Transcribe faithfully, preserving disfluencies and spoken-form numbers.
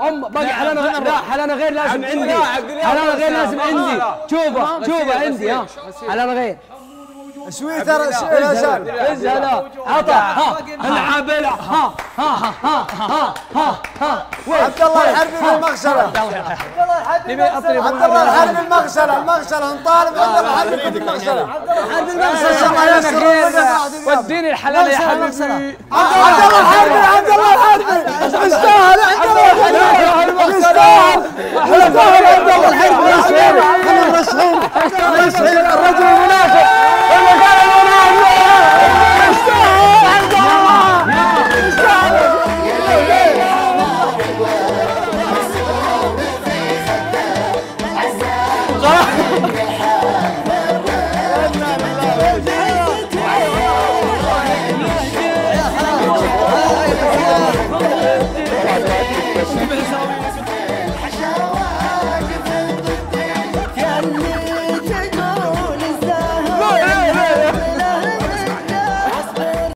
ام باقي حلانا غير، لا حلانا غير لازم عندي، حلانا غير لازم عندي. شوفه شوفه عندي ها حلانا غير. شوي ترى يا زلمه ازها لا عطى ها العابله ها ها ها ها ها ها عبد الله الحربي بالمغسله. عبد الله الحربي المغسله المغسله نطالب عبد الله الحربي بالمغسله. عبد المغسله الله يسخير وديني الحلال يا حبيبي. عبد الله الحربي عبد الله الحربي يستاهل عبد الله